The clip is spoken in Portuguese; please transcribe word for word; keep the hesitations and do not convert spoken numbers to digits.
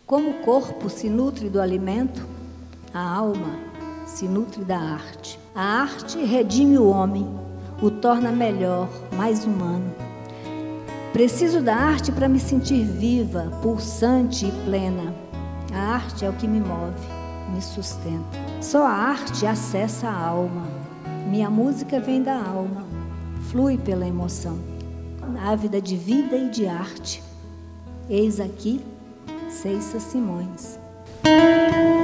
Como o corpo se nutre do alimento, a alma se nutre da arte. A arte redime o homem, o torna melhor, mais humano. Preciso da arte para me sentir viva, pulsante e plena. A arte é o que me move, me sustenta. Só a arte acessa a alma. Minha música vem da alma, flui pela emoção. Ávida de vida e de arte. Eis aqui Ceissa Simões.